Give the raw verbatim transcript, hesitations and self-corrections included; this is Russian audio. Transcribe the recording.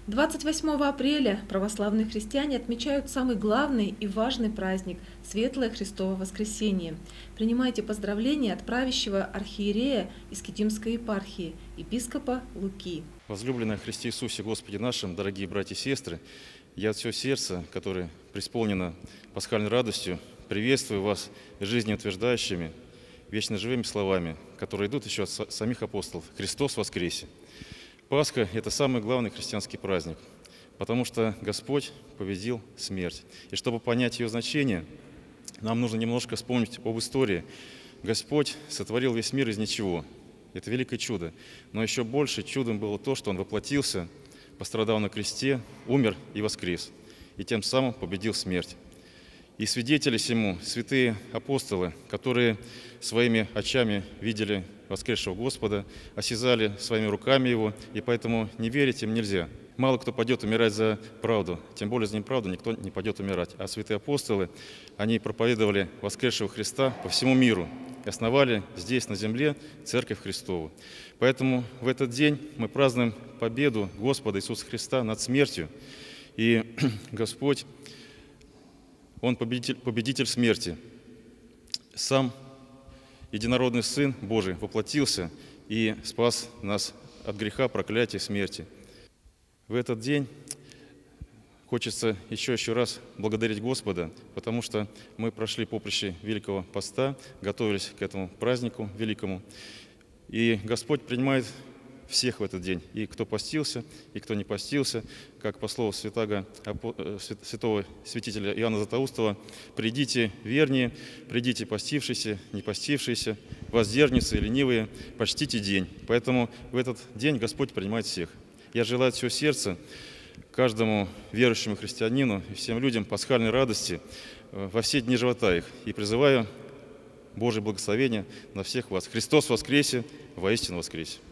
двадцать восьмого апреля православные христиане отмечают самый главный и важный праздник – Светлое Христово Воскресение. Принимайте поздравления от правящего архиерея Искитимской епархии, епископа Луки. Возлюбленная Христе Иисусе Господе нашим, дорогие братья и сестры, я от всего сердца, которое преисполнено пасхальной радостью, приветствую вас жизнеутверждающими, вечно живыми словами, которые идут еще от самих апостолов. Христос воскресе! Пасха – это самый главный христианский праздник, потому что Господь победил смерть. И чтобы понять ее значение, нам нужно немножко вспомнить об истории. Господь сотворил весь мир из ничего. Это великое чудо. Но еще больше чудом было то, что Он воплотился, пострадал на кресте, умер и воскрес. И тем самым победил смерть. И свидетели сему святые апостолы, которые своими очами видели воскресшего Господа, осязали своими руками Его, и поэтому не верить им нельзя. Мало кто пойдет умирать за правду, тем более за неправду никто не пойдет умирать. А святые апостолы, они проповедовали воскресшего Христа по всему миру и основали здесь, на земле, Церковь Христову. Поэтому в этот день мы празднуем победу Господа Иисуса Христа над смертью. И Господь, Он победитель, победитель смерти. Сам единородный Сын Божий воплотился и спас нас от греха, проклятия, смерти. В этот день хочется еще еще раз благодарить Господа, потому что мы прошли поприще Великого Поста, готовились к этому празднику великому. И Господь принимает всех в этот день, и кто постился, и кто не постился, как по слову святого, святого святителя Иоанна Златоустова: «Придите вернее, придите постившиеся, не постившиеся, воздержницы и ленивые, почтите день». Поэтому в этот день Господь принимает всех. Я желаю от всего сердца каждому верующему христианину и всем людям пасхальной радости во все дни живота их, и призываю Божие благословение на всех вас. Христос воскресе! Воистину воскресе!